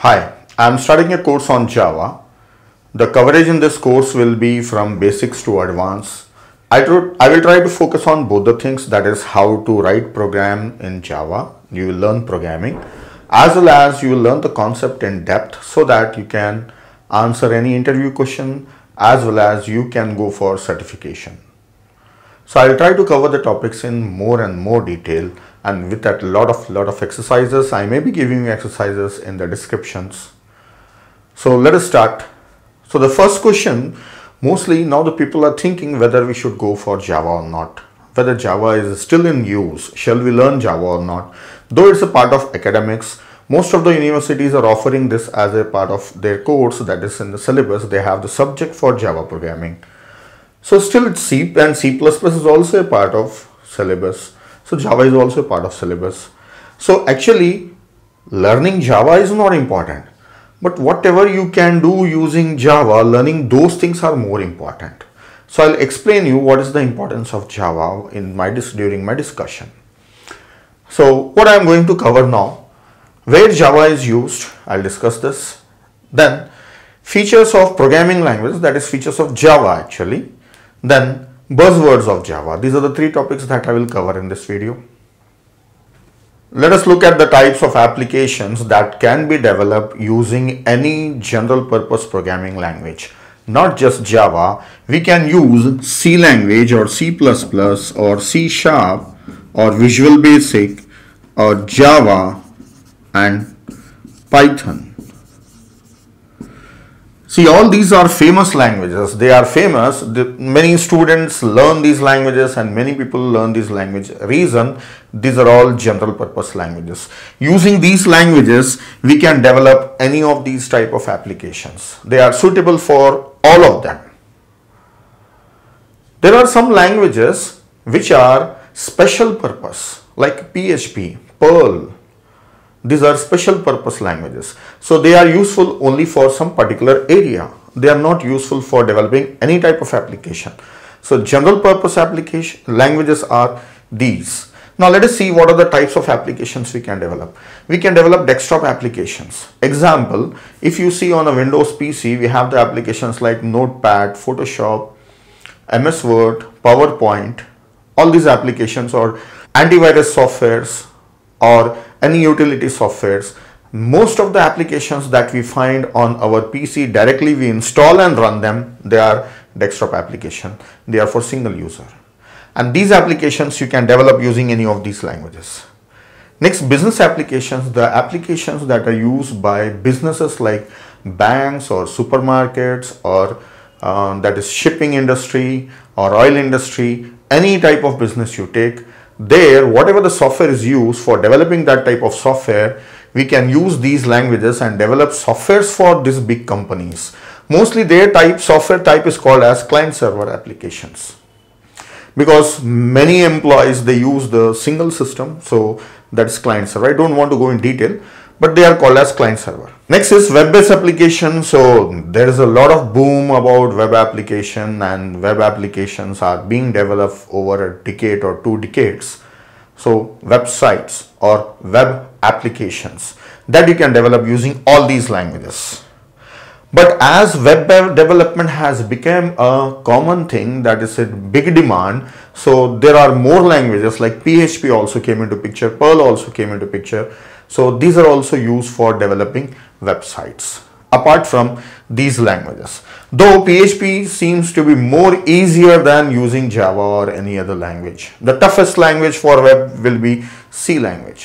Hi, I am starting a course on Java. The coverage in this course will be from basics to advanced. I will try to focus on both the things, that is how to write program in Java. You will learn programming as well as you will learn the concept in depth so that you can answer any interview question as well as you can go for certification. So I will try to cover the topics in more and more detail, and with that lot of exercises. I may be giving you exercises in the descriptions. So let us start. So the first question, mostly now the people are thinking whether we should go for Java or not, whether Java is still in use, shall we learn Java or not. Though it's a part of academics, most of the universities are offering this as a part of their course, that is in the syllabus. They have the subject for Java programming. So still it's C and C++ is also a part of syllabus. So Java is also a part of syllabus. So actually learning Java is not important, but whatever you can do using Java, learning those things are more important. So I'll explain you what is the importance of Java in during my discussion. So what I'm going to cover now, where Java is used, I'll discuss this. Then features of programming language, that is features of Java actually. Then buzzwords of Java. These are the three topics that I will cover in this video. Let us look at the types of applications that can be developed using any general purpose programming language. Not just Java, we can use C language or C++ or C Sharp or Visual Basic or Java and Python. See, all these are famous languages. They are famous. Many students learn these languages and many people learn these languages. Reason, these are all general purpose languages. Using these languages, we can develop any of these type of applications. They are suitable for all of them. There are some languages which are special purpose, like PHP, Perl. These are special purpose languages. So they are useful only for some particular area. They are not useful for developing any type of application. So general purpose application languages are these. Now let us see what are the types of applications we can develop. We can develop desktop applications. Example, if you see on a Windows PC, we have the applications like Notepad, Photoshop, MS Word, PowerPoint. All these applications or antivirus softwares or any utility softwares. Most of the applications that we find on our PC directly we install and run them, they are desktop application. They are for single user. And these applications you can develop using any of these languages. Next, business applications, the applications that are used by businesses like banks or supermarkets or that is shipping industry or oil industry, any type of business you take. There, whatever the software is used for developing that type of software, we can use these languages and develop softwares for these big companies. Mostly their software type is called as client server applications, because many employees they use the single system, so that's client server. I don't want to go in detail, but they are called as client server. Next is web-based application. So there is a lot of boom about web application, and web applications are being developed over a decade or 2 decades. So websites or web applications that you can develop using all these languages. But as web development has become a common thing, that is a big demand, so there are more languages like PHP also came into picture, Perl also came into picture. So these are also used for developing websites apart from these languages. Though PHP seems to be more easier than using Java or any other language. The toughest language for web will be C language.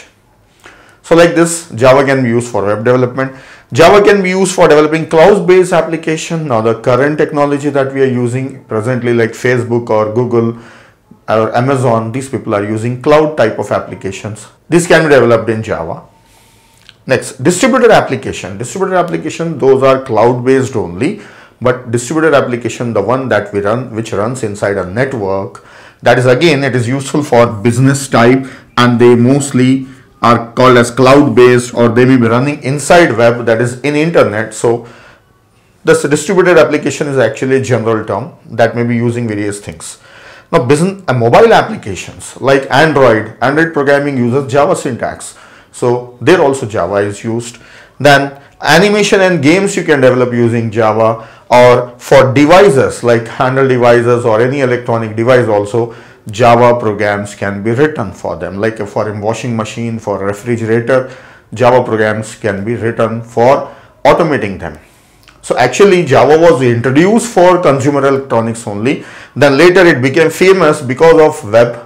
So like this, Java can be used for web development. Java can be used for developing cloud-based application. Now the current technology that we are using presently, like Facebook or Google or Amazon, these people are using cloud type of applications. This can be developed in Java. Next, distributed application. Distributed application, those are cloud-based only, but distributed application, the one that we run, which runs inside a network, that is again, it is useful for business type, and they mostly are called as cloud-based, or they may be running inside web, that is in internet. So this distributed application is actually a general term that may be using various things. Now business mobile applications like Android programming uses Java syntax. So there also Java is used. Then Animation and games you can develop using Java, or for devices like handheld devices or any electronic device also, Java programs can be written for them. Like for a washing machine, for a refrigerator, Java programs can be written for automating them. So actually Java was introduced for consumer electronics only. Then later it became famous because of web.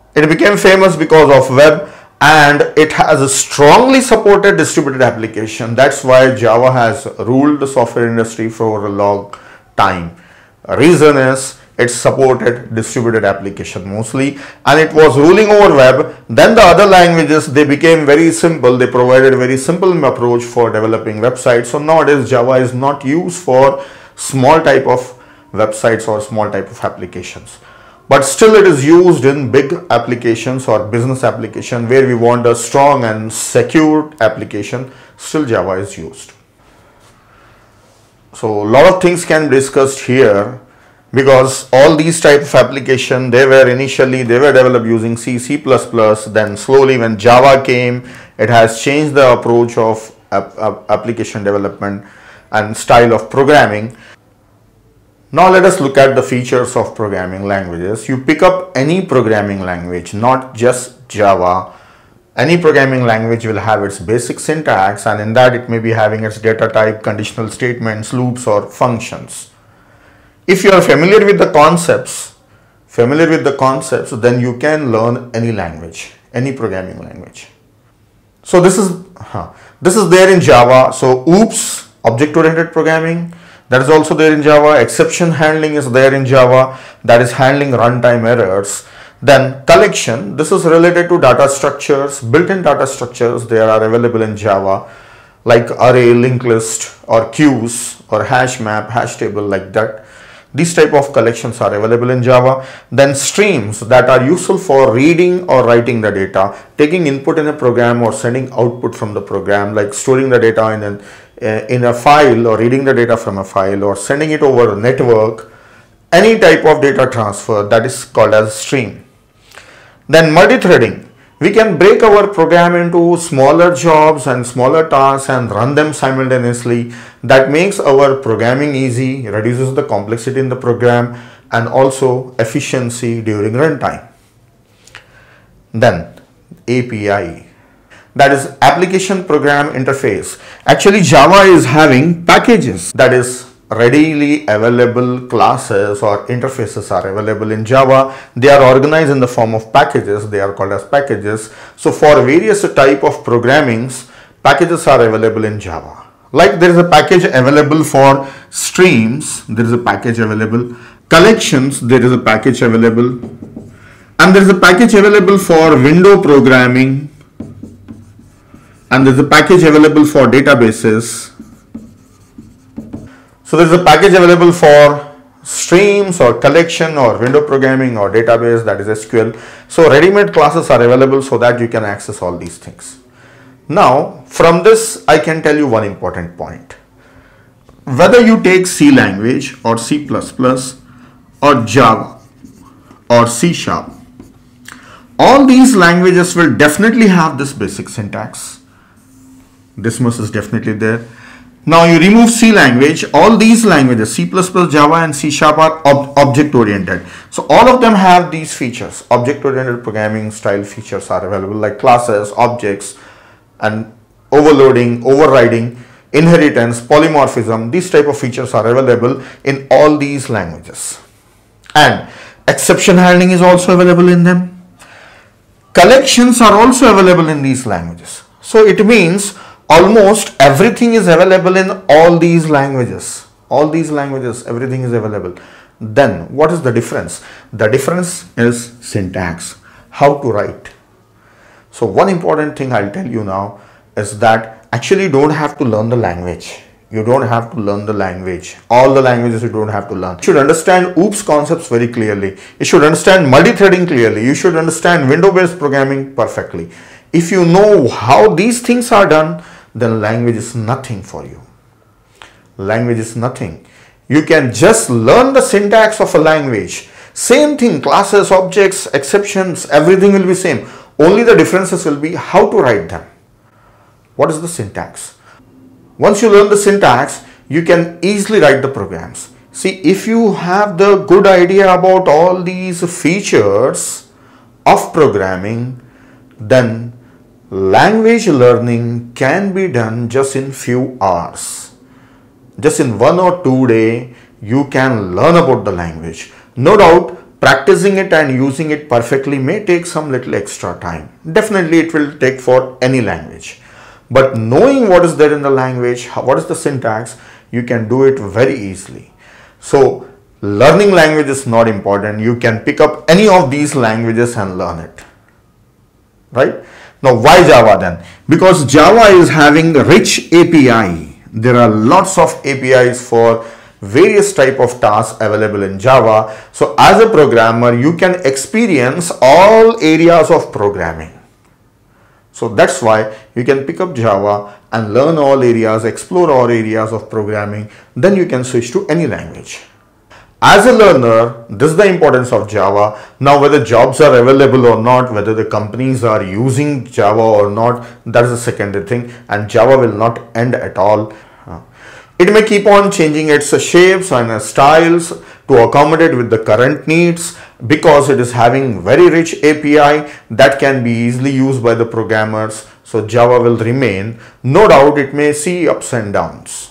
And it has a strongly supported distributed application. That's why Java has ruled the software industry for a long time. Reason is it supported distributed application mostly, and it was ruling over web. Then the other languages, they became very simple. They provided a very simple approach for developing websites. So nowadays Java is not used for small type of websites or small type of applications, but still it is used in big applications or business application where we want a strong and secure application. Still Java is used. So a lot of things can be discussed here, because all these type of application, they were developed using C, C++. Then slowly when Java came, it has changed the approach of application development and style of programming. Now let us look at the features of programming languages. You pick up any programming language, not just Java. Any programming language will have its basic syntax, and in that it may be having its data type, conditional statements, loops or functions. If you are familiar with the concepts, then you can learn any language, any programming language. So this is there in Java. So OOPS, object-oriented programming, that is also there in Java. Exception handling is there in Java, that is handling runtime errors. Then collection, this is related to data structures, built-in data structures. They are available in Java, like array, linked list, or queues, or hash map, hash table, like that. These type of collections are available in Java. Then streams, that are useful for reading or writing the data, taking input in a program or sending output from the program, like storing the data in a file, or reading the data from a file, or sending it over a network. Any type of data transfer, that is called as stream. Then multi-threading. We can break our program into smaller jobs and smaller tasks and run them simultaneously. That makes our programming easy, reduces the complexity in the program, and also efficiency during runtime. Then API, that is application program interface. Actually Java is having packages, that is readily available classes or interfaces are available in Java. They are organized in the form of packages. They are called as packages. So for various type of programmings, packages are available in Java. Like there is a package available for streams, there is a package available. Collections, there is a package available. And there is a package available for window programming. And there is a package available for databases. So there is a package available for streams or collection or window programming or database, that is SQL. So ready-made classes are available so that you can access all these things. Now from this I can tell you one important point. Whether you take C language or C++ or Java or C#, all these languages will definitely have this basic syntax. This much is definitely there. Now you remove C language, all these languages, C++, Java and C# are object-oriented. So all of them have these features. Object-oriented programming style features are available, like classes, objects, and overloading, overriding, inheritance, polymorphism. These type of features are available in all these languages. And exception handling is also available in them. Collections are also available in these languages. So it means almost everything is available in all these languages. All these languages, everything is available. Then what is the difference? The difference is syntax, how to write. So one important thing I'll tell you now is that actually you don't have to learn the language. You don't have to learn the language. All the languages you don't have to learn. You should understand OOPS concepts very clearly. You should understand multi-threading clearly. You should understand window-based programming perfectly. If you know how these things are done, then language is nothing for you. Language is nothing. You can just learn the syntax of a language. Same thing, classes, objects, exceptions, everything will be same. Only the differences will be how to write them. What is the syntax? Once you learn the syntax, you can easily write the programs. See, if you have the good idea about all these features of programming, then language learning can be done just in few hours. Just in 1 or 2 days, you can learn about the language. No doubt, practicing it and using it perfectly may take some little extra time. Definitely it will take for any language. But knowing what is there in the language, what is the syntax, you can do it very easily. So learning language is not important. You can pick up any of these languages and learn it. Right? Now why Java then? Because Java is having rich API. There are lots of APIs for various type of tasks available in Java. So as a programmer, you can experience all areas of programming. So that's why you can pick up Java and learn all areas, explore all areas of programming. Then you can switch to any language. As a learner, this is the importance of Java. Now whether jobs are available or not, whether the companies are using Java or not, that is a secondary thing, and Java will not end at all. It may keep on changing its shapes and styles to accommodate with the current needs, because it is having very rich API that can be easily used by the programmers. So Java will remain. No doubt it may see ups and downs.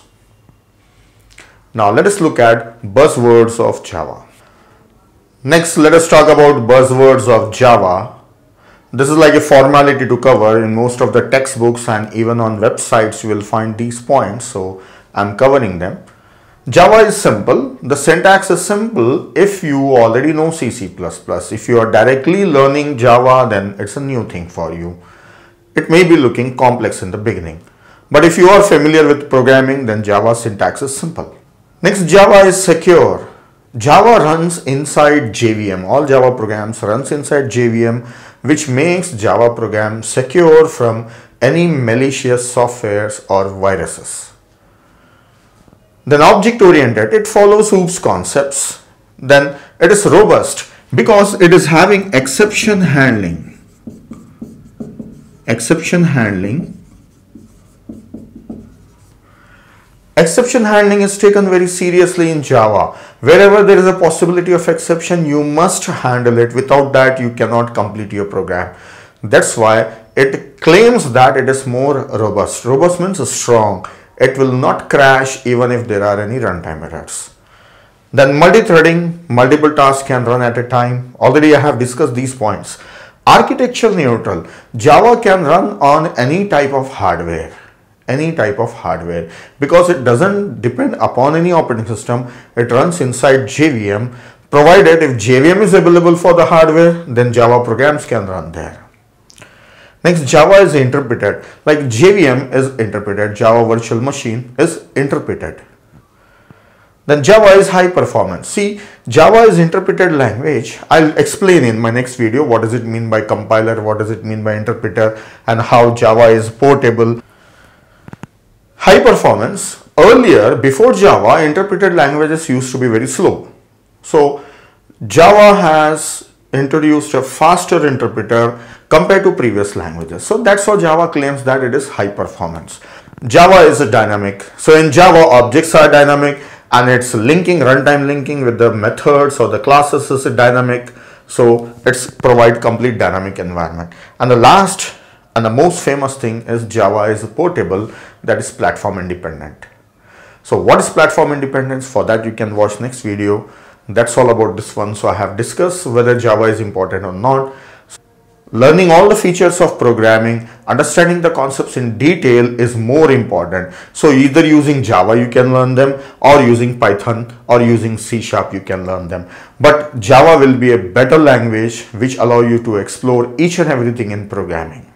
Now let us look at buzzwords of Java. Next, let us talk about buzzwords of Java. This is like a formality to cover. In most of the textbooks and even on websites you will find these points, so I'm covering them. Java is simple. The syntax is simple if you already know C++. If you are directly learning Java, then it's a new thing for you. It may be looking complex in the beginning. But if you are familiar with programming, then Java syntax is simple. Next, Java is secure. Java runs inside JVM. All Java programs runs inside JVM, which makes Java programs secure from any malicious softwares or viruses. Then object-oriented, it follows OOPS concepts. Then it is robust because it is having exception handling. Exception handling is taken very seriously in Java. Wherever there is a possibility of exception, you must handle it. Without that, you cannot complete your program. That's why it claims that it is more robust. Robust means strong. It will not crash even if there are any runtime errors. Then multi-threading, multiple tasks can run at a time. Already I have discussed these points. Architecture neutral. Java can run on any type of hardware. Any type of hardware, because it doesn't depend upon any operating system. It runs inside JVM. Provided if JVM is available for the hardware, then Java programs can run there. Next, Java is interpreted. Like JVM is interpreted, Java Virtual Machine is interpreted. Then Java is high performance. See, Java is interpreted language. I'll explain in my next video what does it mean by compiler, what does it mean by interpreter, and how Java is portable. High performance. Earlier, before Java, interpreted languages used to be very slow. So Java has introduced a faster interpreter compared to previous languages. So that's how Java claims that it is high performance. Java is dynamic. So in Java, objects are dynamic and its linking, runtime linking with the methods or the classes is dynamic. So it's provide complete dynamic environment. And the last and the most famous thing is Java is portable, that is platform independent. So what is platform independence? For that you can watch next video. That's all about this one. So I have discussed whether Java is important or not. Learning all the features of programming, understanding the concepts in detail is more important. So either using Java you can learn them, or using Python or using C# you can learn them. But Java will be a better language which allow you to explore each and everything in programming.